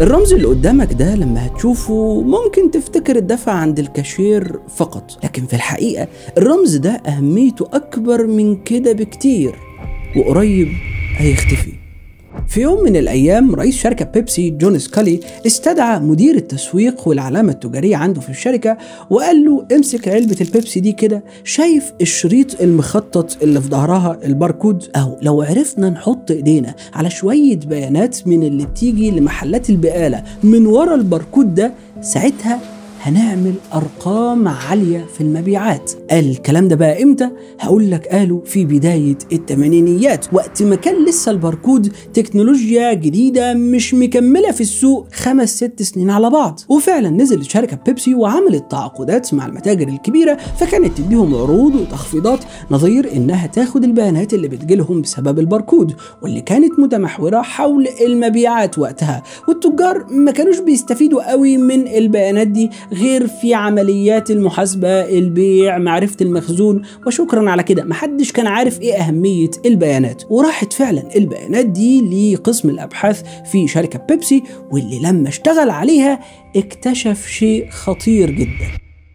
الرمز اللي قدامك ده لما هتشوفه ممكن تفتكر الدفع عند الكاشير فقط، لكن في الحقيقة الرمز ده أهميته أكبر من كده بكتير، وقريب هيختفي. في يوم من الأيام رئيس شركة بيبسي جون سكالي استدعى مدير التسويق والعلامة التجارية عنده في الشركة وقال له امسك علبة البيبسي دي كده، شايف الشريط المخطط اللي في ظهرها الباركود؟ أهو لو عرفنا نحط إيدينا على شوية بيانات من اللي بتيجي لمحلات البقالة من ورا الباركود ده، ساعتها هنعمل أرقام عالية في المبيعات. قال الكلام ده بقى إمتى؟ هقول لك قالوا في بداية الثمانينيات، وقت ما كان لسه الباركود تكنولوجيا جديدة مش مكملة في السوق 5-6 سنين على بعض. وفعلا نزلت شركة بيبسي وعملت تعاقدات مع المتاجر الكبيرة، فكانت تديهم عروض وتخفيضات نظير إنها تاخد البيانات اللي بتجيلهم بسبب الباركود، واللي كانت متمحورة حول المبيعات وقتها. والتجار ما كانوش بيستفيدوا قوي من البيانات دي غير في عمليات المحاسبة، البيع، معرفة المخزون، وشكرا على كده. محدش كان عارف ايه أهمية البيانات. وراحت فعلا البيانات دي لقسم الأبحاث في شركة بيبسي، واللي لما اشتغل عليها اكتشف شيء خطير جدا.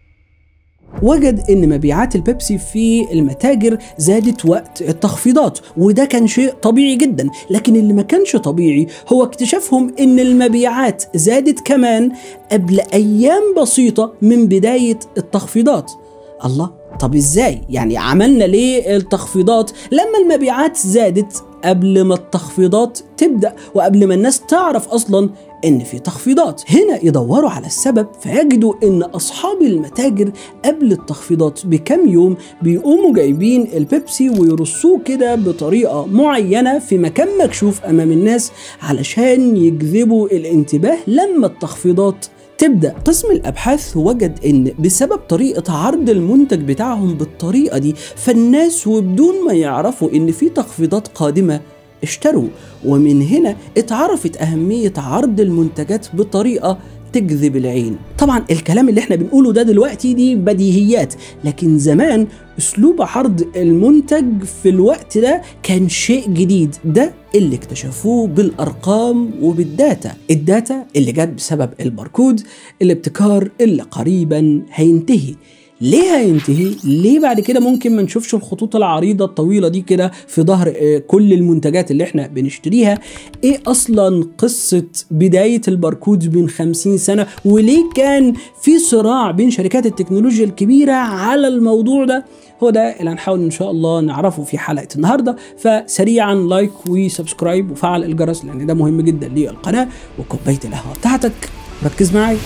وجد ان مبيعات البيبسي في المتاجر زادت وقت التخفيضات، وده كان شيء طبيعي جدا. لكن اللي ما كانش طبيعي هو اكتشافهم ان المبيعات زادت كمان قبل ايام بسيطة من بداية التخفيضات. الله، طب ازاي؟ يعني عملنا ليه التخفيضات لما المبيعات زادت قبل ما التخفيضات تبدأ وقبل ما الناس تعرف أصلا إن في تخفيضات؟ هنا يدوروا على السبب فيجدوا إن أصحاب المتاجر قبل التخفيضات بكم يوم بيقوموا جايبين البيبسي ويرصوه كده بطريقة معينة في مكان مكشوف أمام الناس علشان يجذبوا الانتباه لما التخفيضات تبدأ. قسم الأبحاث وجد إن بسبب طريقة عرض المنتج بتاعهم بالطريقة دي، فالناس وبدون ما يعرفوا إن في تخفيضات قادمة اشتروا. ومن هنا اتعرفت أهمية عرض المنتجات بطريقة تجذب العين. طبعا الكلام اللي احنا بنقوله ده دلوقتي دي بديهيات، لكن زمان اسلوب عرض المنتج في الوقت ده كان شيء جديد. ده اللي اكتشفوه بالارقام وبالداتا، الداتا اللي جت بسبب الباركود، الابتكار اللي قريبا هينتهي. ليه هينتهي؟ ليه بعد كده ممكن ما نشوفش الخطوط العريضة الطويلة دي كده في ظهر كل المنتجات اللي احنا بنشتريها؟ ايه اصلا قصة بداية الباركود من 50 سنة؟ وليه كان في صراع بين شركات التكنولوجيا الكبيرة على الموضوع ده؟ هو ده اللي هنحاول ان شاء الله نعرفه في حلقة النهاردة. فسريعا لايك وسبسكرايب وفعل الجرس لان ده مهم جدا للقناة. وكوباية القهوة بتاعتك، ركز معايا.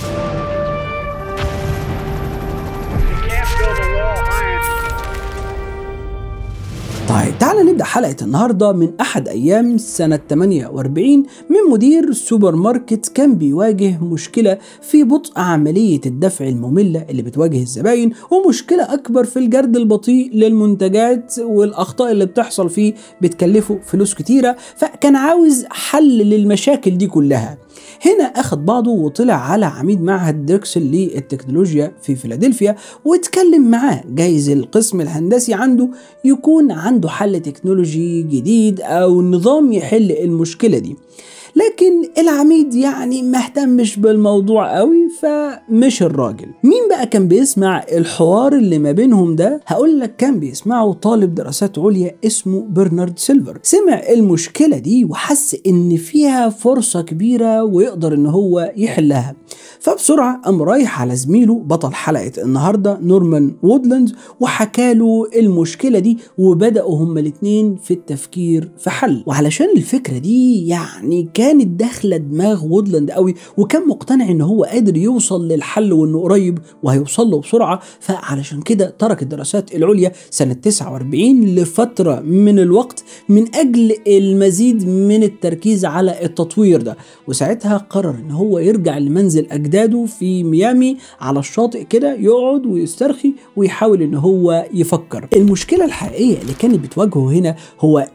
طيب تعالى نبدأ حلقة النهاردة من أحد أيام سنة 48 من مدير سوبر ماركت كان بيواجه مشكلة في بطء عملية الدفع المملة اللي بتواجه الزباين، ومشكلة أكبر في الجرد البطيء للمنتجات، والأخطاء اللي بتحصل فيه بتكلفه فلوس كتيرة. فكان عاوز حل للمشاكل دي كلها. هنا أخد بعضه وطلع على عميد معهد دريكسل للتكنولوجيا في فيلادلفيا واتكلم معاه، جايز القسم الهندسي عنده يكون عنده حل تكنولوجي جديد أو نظام يحل المشكلة دي. لكن العميد يعني ما اهتمش بالموضوع قوي، فمش الراجل. مين بقى كان بيسمع الحوار اللي ما بينهم ده؟ هقول لك كان بيسمعه طالب دراسات عليا اسمه برنارد سيلفر. سمع المشكلة دي وحس ان فيها فرصة كبيرة ويقدر ان هو يحلها، فبسرعة قام رايح على زميله بطل حلقة النهاردة نورمان وودلاند وحكى له المشكلة دي، وبدأوا هما الاتنين في التفكير في حل. وعلشان الفكرة دي يعني كانت داخله دماغ وودلاند قوي، وكان مقتنع ان هو قادر يوصل للحل وانه قريب وهيوصل له بسرعه. فعلشان كده ترك الدراسات العليا سنه 49 لفتره من الوقت من اجل المزيد من التركيز على التطوير ده. وساعتها قرر ان هو يرجع لمنزل اجداده في ميامي على الشاطئ كده، يقعد ويسترخي ويحاول ان هو يفكر. المشكله الحقيقيه اللي كانت بتواجهه هنا هو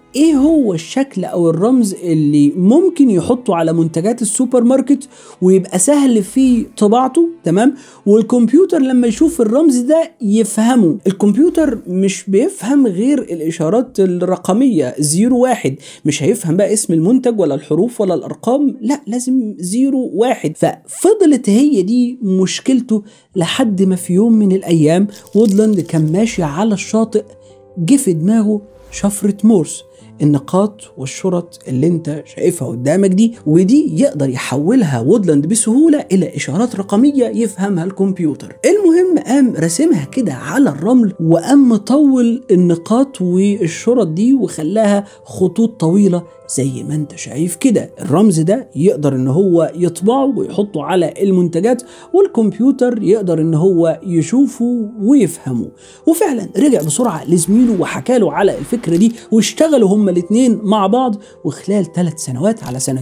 ايه هو الشكل او الرمز اللي ممكن يحطه على منتجات السوبر ماركت ويبقى سهل في طباعته، تمام، والكمبيوتر لما يشوف الرمز ده يفهمه. الكمبيوتر مش بيفهم غير الاشارات الرقميه 0 1، مش هيفهم بقى اسم المنتج ولا الحروف ولا الارقام، لا لازم 0 1. ففضلت هي دي مشكلته لحد ما في يوم من الايام وودلاند كان ماشي على الشاطئ، جه في دماغه شفرة مورس، النقاط والشرط اللي انت شايفها قدامك دي، ودي يقدر يحولها وودلاند بسهولة الى اشارات رقمية يفهمها الكمبيوتر. المهم قام رسمها كده على الرمل، وقام مطول النقاط والشرط دي وخلاها خطوط طويلة زي ما انت شايف كده. الرمز ده يقدر ان هو يطبعه ويحطه على المنتجات، والكمبيوتر يقدر ان هو يشوفه ويفهمه. وفعلا رجع بسرعة لزميله وحكى له على الفكرة دي، واشتغلوا هما الاتنين مع بعض، وخلال 3 سنوات على سنة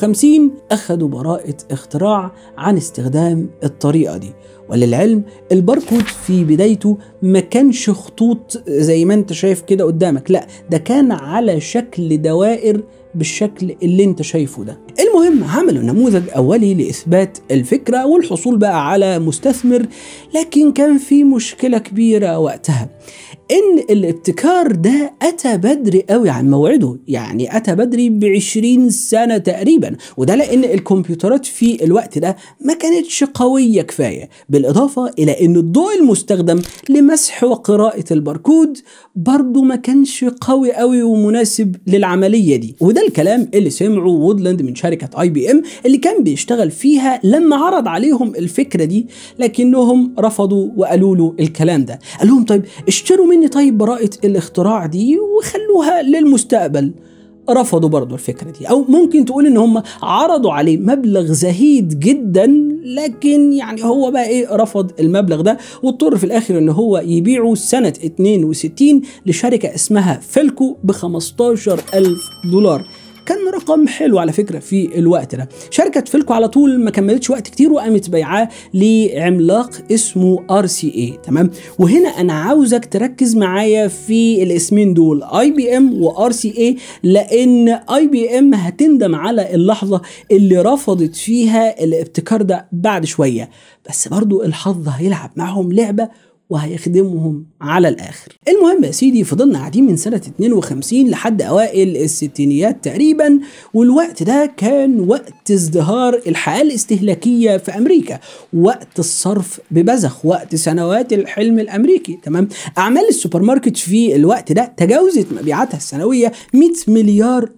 52 اخدوا براءة اختراع عن استخدام الطريقة دي. وللعلم الباركود في بدايته ما كانش خطوط زي ما انت شايف كده قدامك، لا ده كان على شكل دوائر بالشكل اللي انت شايفه ده. المهم عملوا نموذج اولي لاثبات الفكرة والحصول بقى على مستثمر، لكن كان في مشكلة كبيرة وقتها، ان الابتكار ده اتى بدري قوي عن موعده، يعني اتى بدري ب20 سنة تقريبا، وده لان الكمبيوترات في الوقت ده ما كانتش قوية كفاية، بالاضافة الى ان الضوء المستخدم لمسح وقراءة الباركود برضو ما كانش قوي قوي ومناسب للعملية دي. وده الكلام اللي سمعه وودلاند من شركة IBM اللي كان بيشتغل فيها لما عرض عليهم الفكرة دي، لكنهم رفضوا وقالوا له الكلام ده. قال لهم طيب اشتروا مني طيب براءة الاختراع دي وخلوها للمستقبل. رفضوا برضو الفكرة دي، او ممكن تقول ان هم عرضوا عليه مبلغ زهيد جدا، لكن يعني هو بقى ايه رفض المبلغ ده، واضطر في الاخر ان هو يبيعه سنة 62 لشركة اسمها فيلكو $15,000. كان رقم حلو على فكرة في الوقت ده. شركة فيلكو على طول ما كملتش وقت كتير وقامت بيعاه لعملاق اسمه RCA، تمام. وهنا انا عاوزك تركز معايا في الاسمين دول IBM و RCA، لان IBM هتندم على اللحظة اللي رفضت فيها الابتكار ده بعد شوية، بس برضو الحظ هيلعب معهم لعبة وهيخدمهم على الآخر. المهم يا سيدي فضلنا قاعدين من سنة 52 لحد أوائل الستينيات تقريبا، والوقت ده كان وقت ازدهار الحياة الاستهلاكية في أمريكا، وقت الصرف ببذخ، وقت سنوات الحلم الأمريكي، تمام. أعمال السوبر ماركت في الوقت ده تجاوزت مبيعاتها السنوية $100 مليار.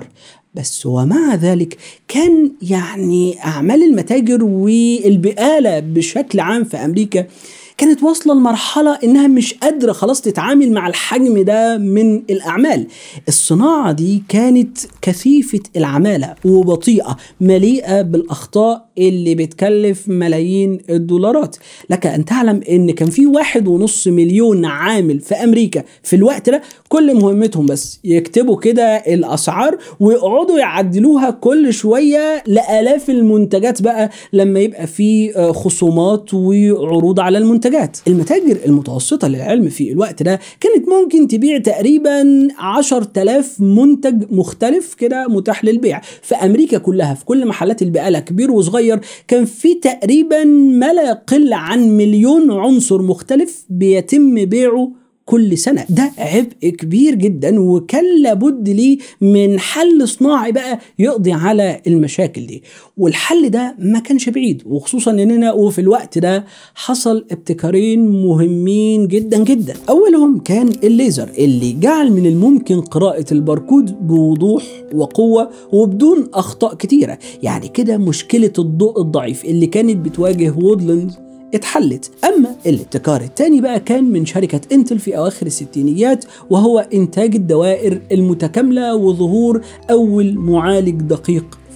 بس ومع ذلك كان يعني أعمال المتاجر والبقالة بشكل عام في أمريكا كانت واصلة لمرحلة إنها مش قادرة خلاص تتعامل مع الحجم ده من الأعمال. الصناعة دي كانت كثيفة العمالة وبطيئة، مليئة بالأخطاء اللي بتكلف ملايين $. لك أن تعلم إن كان في 1.5 مليون عامل في أمريكا في الوقت ده، كل مهمتهم بس يكتبوا كده الأسعار ويقعدوا يعدلوها كل شوية لآلاف المنتجات بقى لما يبقى في خصومات وعروض على المنتجات. المتاجر المتوسطة للعلم في الوقت ده كانت ممكن تبيع تقريبا 10,000 منتج مختلف كده متاح للبيع في أمريكا كلها. في كل محلات البقالة كبير وصغير كان في تقريبا ما لا يقل عن 1,000,000 عنصر مختلف بيتم بيعه كل سنة. ده عبء كبير جدا، وكان لابد ليه من حل صناعي بقى يقضي على المشاكل دي، والحل ده ما كانش بعيد، وخصوصا اننا وفي الوقت ده حصل ابتكارين مهمين جدا جدا. اولهم كان الليزر اللي جعل من الممكن قراءة الباركود بوضوح وقوة وبدون اخطاء كتيرة. يعني كده مشكلة الضوء الضعيف اللي كانت بتواجه وودلاند اتحلت. اما الابتكار الثاني بقى كان من شركة انتل في اواخر الستينيات، وهو انتاج الدوائر المتكاملة وظهور اول معالج دقيق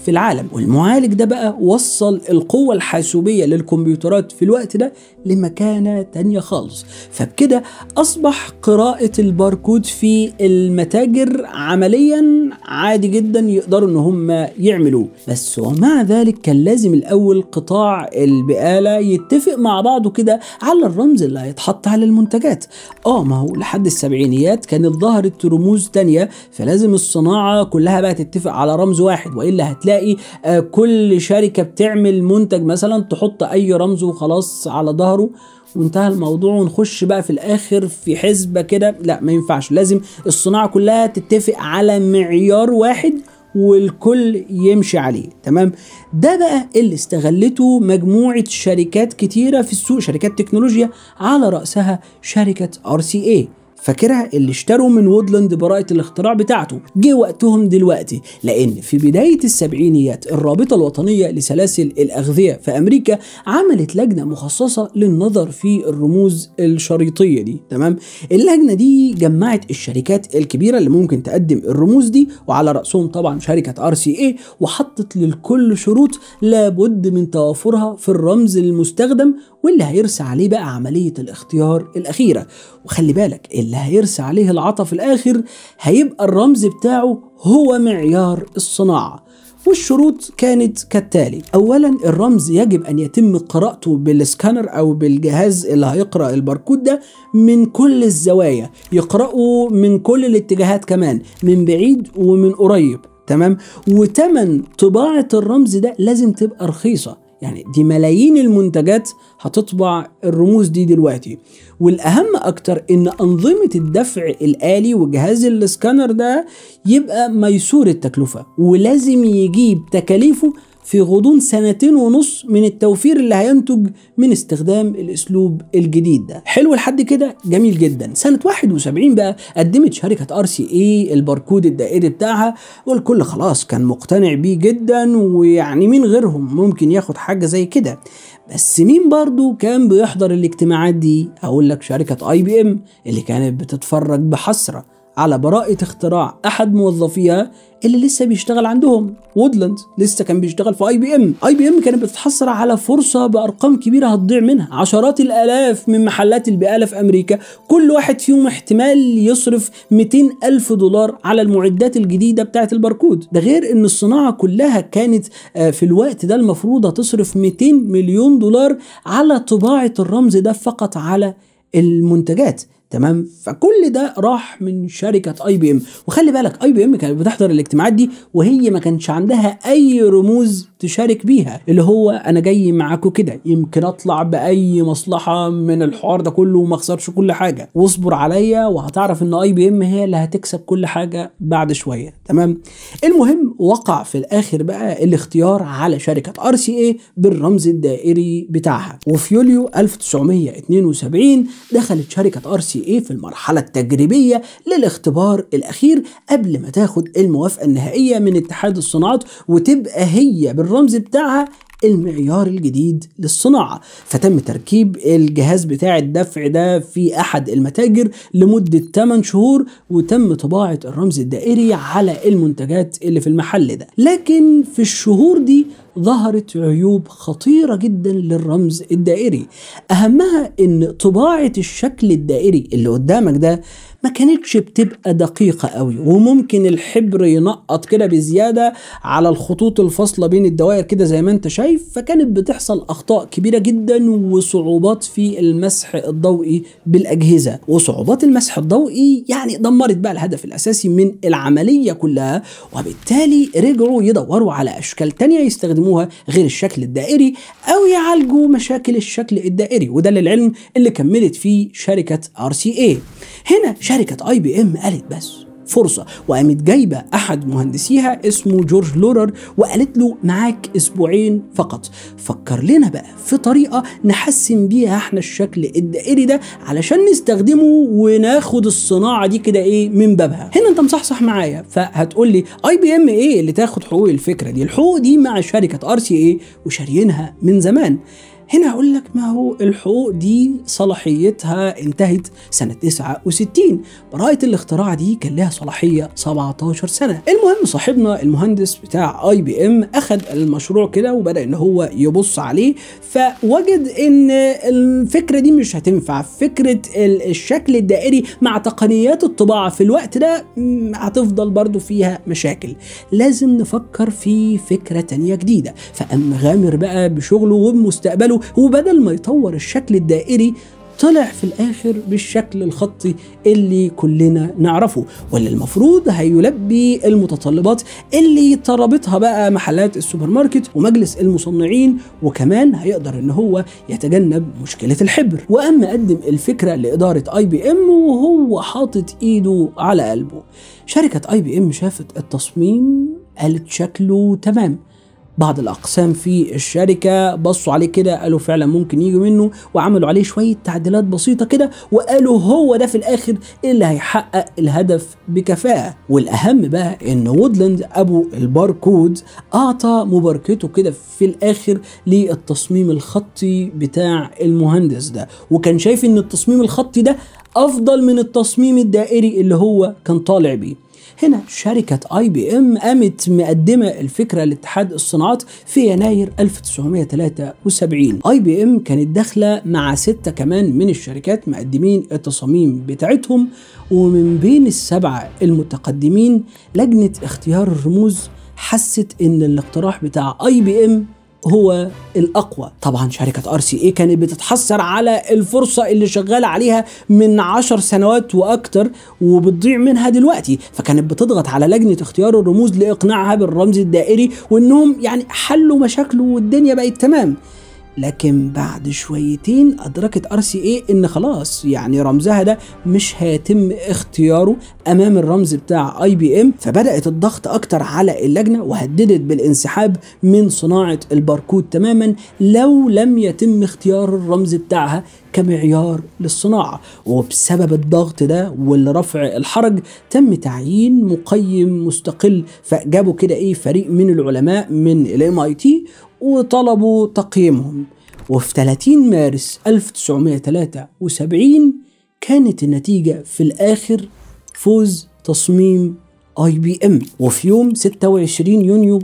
في العالم. والمعالج ده بقى وصل القوة الحاسوبية للكمبيوترات في الوقت ده لمكانة تانية خالص. فبكده أصبح قراءة الباركود في المتاجر عمليا عادي جدا يقدروا ان هم يعملوه. بس ومع ذلك كان لازم الاول قطاع البقالة يتفق مع بعضه كده على الرمز اللي هيتحط على المنتجات. ما هو لحد السبعينيات كانت ظهرت رموز تانية، فلازم الصناعة كلها بقى تتفق على رمز واحد، وإلا هتلاقي كل شركة بتعمل منتج مثلا تحط أي رمز وخلاص على ظهره وانتهى الموضوع، ونخش بقى في الآخر في حسبة كده. لا، ما ينفعش، لازم الصناعة كلها تتفق على معيار واحد والكل يمشي عليه. تمام؟ ده بقى اللي استغلته مجموعة شركات كتيرة في السوق، شركات تكنولوجيا، على رأسها شركة RCA. فاكرها اللي اشتروا من وودلاند براءة الاختراع بتاعته. جه وقتهم دلوقتي، لأن في بداية السبعينيات الرابطة الوطنية لسلاسل الأغذية في أمريكا عملت لجنة مخصصة للنظر في الرموز الشريطية دي. تمام؟ اللجنة دي جمعت الشركات الكبيرة اللي ممكن تقدم الرموز دي، وعلى رأسهم طبعا شركة RCA، وحطت للكل شروط لابد من توافرها في الرمز المستخدم واللي هيرسى عليه بقى عملية الاختيار الأخيرة. وخلي بالك، اللي هيرسى عليه العطف الآخر هيبقى الرمز بتاعه هو معيار الصناعة. والشروط كانت كالتالي: أولا، الرمز يجب أن يتم قراءته بالسكانر أو بالجهاز اللي هيقرأ الباركود ده من كل الزوايا، يقرأه من كل الاتجاهات كمان، من بعيد ومن قريب. تمام؟ وتمن طباعة الرمز ده لازم تبقى رخيصة، يعني دي ملايين المنتجات هتطبع الرموز دي دلوقتي. والأهم أكتر إن أنظمة الدفع الآلي وجهاز السكانر ده يبقى ميسور التكلفة، ولازم يجيب تكاليفه في غضون 2.5 سنين من التوفير اللي هينتج من استخدام الاسلوب الجديد ده. حلو لحد كده؟ جميل جدا. سنة 71 بقى قدمت شركة RCA الباركود الدائري بتاعها، والكل خلاص كان مقتنع بيه جدا، ويعني مين غيرهم ممكن ياخد حاجة زي كده. بس مين برضو كان بيحضر الاجتماعات دي؟ اقول لك شركة IBM اللي كانت بتتفرج بحسرة على براءة اختراع احد موظفيها اللي لسه بيشتغل عندهم. وودلاند لسه كان بيشتغل في IBM كانت بتتحصل على فرصة بأرقام كبيرة هتضيع منها. عشرات الآلاف من محلات البقالة في أمريكا كل واحد فيهم احتمال يصرف $200,000 على المعدات الجديدة بتاعة الباركود. ده غير ان الصناعة كلها كانت في الوقت ده المفروض تصرف $200 مليون على طباعة الرمز ده فقط على المنتجات. تمام؟ فكل ده راح من شركة IBM. وخلي بالك IBM كانت بتحضر الاجتماعات دي وهي ما كانش عندها أي رموز تشارك بيها، اللي هو أنا جاي معاكم كده يمكن أطلع بأي مصلحة من الحوار ده كله وما أخسرش كل حاجة، واصبر عليا وهتعرف إن IBM هي اللي هتكسب كل حاجة بعد شوية. تمام؟ المهم، وقع في الآخر بقى الاختيار على شركة RCA بالرمز الدائري بتاعها. وفي يوليو 1972 دخلت شركة RCA في المرحلة التجريبية للاختبار الأخير قبل ما تاخد الموافقة النهائية من اتحاد الصناعات وتبقى هي بالرمز بتاعها المعيار الجديد للصناعة. فتم تركيب الجهاز بتاع الدفع ده في أحد المتاجر لمدة 8 شهور، وتم طباعة الرمز الدائري على المنتجات اللي في المحل ده. لكن في الشهور دي ظهرت عيوب خطيرة جدا للرمز الدائري. أهمها إن طباعة الشكل الدائري اللي قدامك ده ما كانتش بتبقى دقيقة قوي، وممكن الحبر ينقط كده بزيادة على الخطوط الفاصلة بين الدوائر كده زي ما انت شايف، فكانت بتحصل أخطاء كبيرة جدا وصعوبات في المسح الضوئي بالأجهزة. وصعوبات المسح الضوئي يعني دمرت بقى الهدف الأساسي من العملية كلها، وبالتالي رجعوا يدوروا على أشكال تانية يستخدموها غير الشكل الدائري أو يعالجوا مشاكل الشكل الدائري. وده للعلم اللي كملت فيه شركة RCA. هنا شركة IBM قالت بس فرصة، وقامت جايبة أحد مهندسيها اسمه جورج لورر وقالت له معاك أسبوعين فقط، فكر لنا بقى في طريقة نحسن بيها احنا الشكل الدائري ده علشان نستخدمه وناخد الصناعة دي كده ايه من بابها. هنا انت مصحصح معايا، فهتقول لي IBM ايه اللي تاخد حقوق الفكرة دي؟ الحقوق دي مع شركة RCA وشاريينها من زمان. هنا هقول لك، ما هو الحقوق دي صلاحيتها انتهت سنة 69، براءة الاختراع دي كان لها صلاحية 17 سنة. المهم صاحبنا المهندس بتاع IBM أخذ المشروع كده وبدأ إن هو يبص عليه، فوجد إن الفكرة دي مش هتنفع. فكرة الشكل الدائري مع تقنيات الطباعة في الوقت ده هتفضل برضو فيها مشاكل، لازم نفكر في فكرة تانية جديدة. فقام غامر بقى بشغله وبمستقبله، وبدل ما يطور الشكل الدائري طلع في الآخر بالشكل الخطي اللي كلنا نعرفه، واللي المفروض هيلبي المتطلبات اللي طلبتها بقى محلات السوبر ماركت ومجلس المصنعين، وكمان هيقدر ان هو يتجنب مشكلة الحبر. وأما قدم الفكرة لإدارة IBM وهو حاطط ايده على قلبه. شركة IBM شافت التصميم قالت شكله تمام، بعض الأقسام في الشركة بصوا عليه كده قالوا فعلا ممكن يجي منه، وعملوا عليه شوية تعديلات بسيطة كده وقالوا هو ده في الآخر اللي هيحقق الهدف بكفاءة. والأهم بقى إن وودلاند أبو الباركود أعطى مباركته كده في الآخر للتصميم الخطي بتاع المهندس ده، وكان شايف إن التصميم الخطي ده أفضل من التصميم الدائري اللي هو كان طالع بيه. هنا شركة IBM قامت مقدمة الفكرة لاتحاد الصناعات في يناير 1973. IBM كانت داخلة مع 6 كمان من الشركات مقدمين التصاميم بتاعتهم، ومن بين ال7 المتقدمين لجنة اختيار الرموز حست ان الاقتراح بتاع IBM هو الأقوى. طبعا شركة RCA كانت بتتحسر على الفرصة اللي شغالة عليها من 10 سنوات وأكتر وبتضيع منها دلوقتي، فكانت بتضغط على لجنة اختيار الرموز لإقناعها بالرمز الدائري وإنهم يعني حلوا مشاكله والدنيا بقت تمام. لكن بعد شويتين أدركت RCA إن خلاص يعني رمزها ده مش هيتم اختياره أمام الرمز بتاع IBM، فبدأت الضغط أكتر على اللجنة وهددت بالانسحاب من صناعة الباركود تماما لو لم يتم اختيار الرمز بتاعها كمعيار للصناعة. وبسبب الضغط ده والرفع الحرج تم تعيين مقيم مستقل، فجابوا كده فريق من العلماء من MIT وطلبوا تقييمهم. وفي 30 مارس 1973 كانت النتيجة في الآخر فوز تصميم IBM. وفي يوم 26 يونيو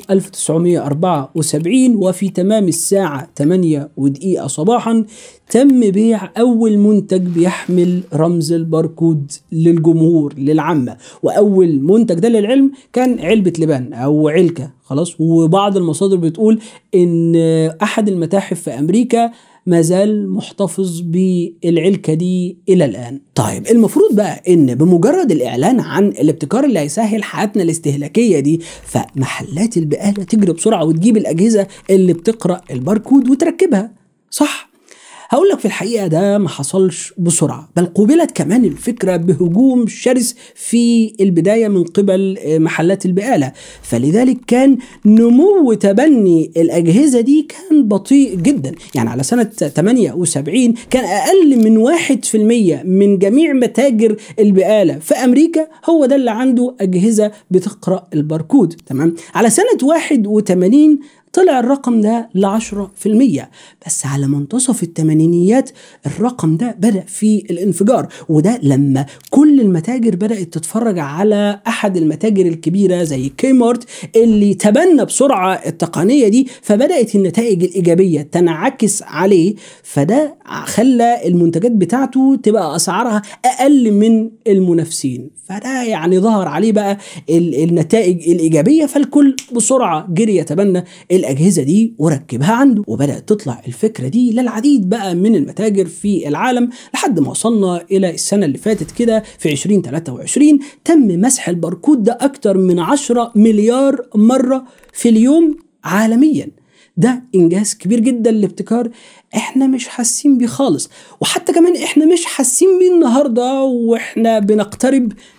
1974 وفي تمام الساعة 8:01 صباحا تم بيع أول منتج بيحمل رمز الباركود للجمهور للعامة. وأول منتج ده للعلم كان علبة لبان أو علكة خلاص، وبعض المصادر بتقول إن أحد المتاحف في أمريكا ما زال محتفظ بالعلكة دي إلى الآن. طيب المفروض بقى إن بمجرد الإعلان عن الابتكار اللي هيسهل حياتنا الاستهلاكية دي، فمحلات البقالة تجري بسرعة وتجيب الأجهزة اللي بتقرأ الباركود وتركبها، صح؟ هقول لك في الحقيقة ده ما حصلش بسرعة، بل قوبلت كمان الفكرة بهجوم شرس في البداية من قبل محلات البقالة، فلذلك كان نمو تبني الأجهزة دي كان بطيء جدا. يعني على سنة 78 كان أقل من 1% من جميع متاجر البقالة في أمريكا هو ده اللي عنده أجهزة بتقرأ الباركود، تمام؟ على سنة 81 طلع الرقم ده ل10%، بس على منتصف الثمانينيات الرقم ده بدأ في الانفجار، وده لما كل المتاجر بدأت تتفرج على أحد المتاجر الكبيرة زي كيمارت اللي تبنى بسرعة التقنية دي، فبدأت النتائج الإيجابية تنعكس عليه، فده خلى المنتجات بتاعته تبقى أسعارها أقل من المنافسين، فده يعني ظهر عليه بقى النتائج الإيجابية، فالكل بسرعة جري يتبنى الأجهزة دي وركبها عنده. وبدأت تطلع الفكرة دي للعديد بقى من المتاجر في العالم لحد ما وصلنا إلى السنة اللي فاتت كده في 2023 تم مسح الباركود ده أكتر من 10 مليار مرة في اليوم عالميا. ده إنجاز كبير جدا لابتكار احنا مش حاسين بيه خالص، وحتى كمان احنا مش حاسين بيه النهاردة واحنا بنقترب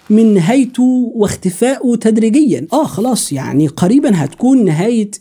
من نهايته واختفائه تدريجيا. خلاص يعني قريبا هتكون نهاية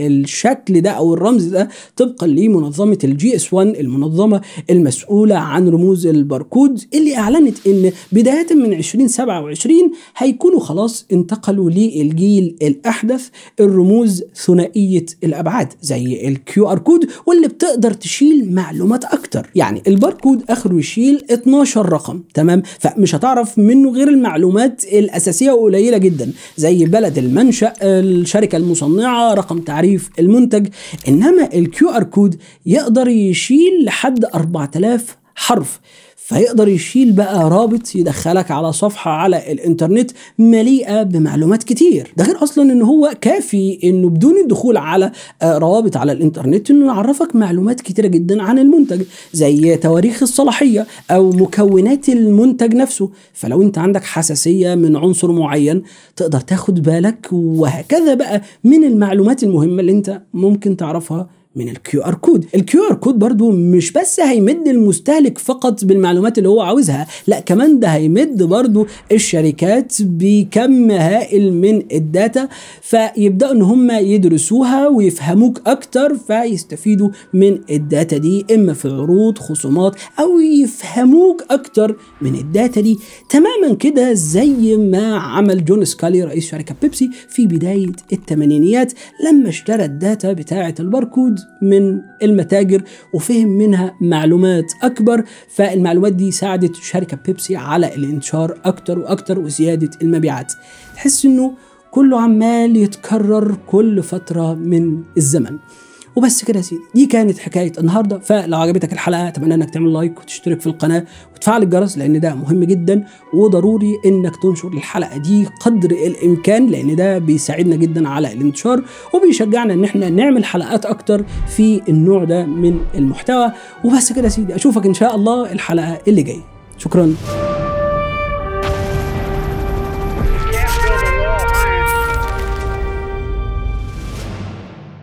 الشكل ده او الرمز ده طبقا لمنظمة الGS1، المنظمة المسؤولة عن رموز الباركود، اللي اعلنت ان بداية من 2027 هيكونوا خلاص انتقلوا للجيل الاحدث، الرموز ثنائية الابعاد زي الQR كود، واللي بتقدر تشيل معلومات اكتر. يعني الباركود اخره يشيل 12 رقم، تمام؟ فمش هتعرف منه غير المعلومات الاساسية وقليلة جدا زي بلد المنشأ، الشركة المصنعة، رقم تعريف المنتج. انما الQR كود يقدر يشيل لحد 4000 حرف، فيقدر يشيل بقى رابط يدخلك على صفحة على الانترنت مليئة بمعلومات كتير. ده غير اصلا ان هو كافي انه بدون الدخول على روابط على الانترنت انه يعرفك معلومات كتيرة جدا عن المنتج زي تواريخ الصلاحية او مكونات المنتج نفسه. فلو انت عندك حساسية من عنصر معين تقدر تاخد بالك، وهكذا بقى من المعلومات المهمة اللي انت ممكن تعرفها من الQR كود. الQR كود برضو مش بس هيمد المستهلك فقط بالمعلومات اللي هو عاوزها، لا كمان ده هيمد برضو الشركات بكم هائل من الداتا، فيبدأوا ان هم يدرسوها ويفهموك اكتر، فيستفيدوا من الداتا دي اما في عروض خصومات او يفهموك اكتر من الداتا دي. تماما كده زي ما عمل جون سكالي رئيس شركة بيبسي في بداية الثمانينيات لما اشترى الداتا بتاعة الباركود من المتاجر وفهم منها معلومات أكبر، فالمعلومات دي ساعدت شركة بيبسي على الانتشار أكتر وأكتر وزيادة المبيعات. تحس إنه كله عمال يتكرر كل فترة من الزمن. وبس كده يا سيدي، دي كانت حكاية النهاردة. فلو عجبتك الحلقة اتمنى انك تعمل لايك وتشترك في القناة وتفعل الجرس، لان ده مهم جدا، وضروري انك تنشر الحلقة دي قدر الامكان، لان ده بيساعدنا جدا على الانتشار وبيشجعنا ان احنا نعمل حلقات اكتر في النوع ده من المحتوى. وبس كده يا سيدي، اشوفك ان شاء الله الحلقة اللي جاية. شكرا.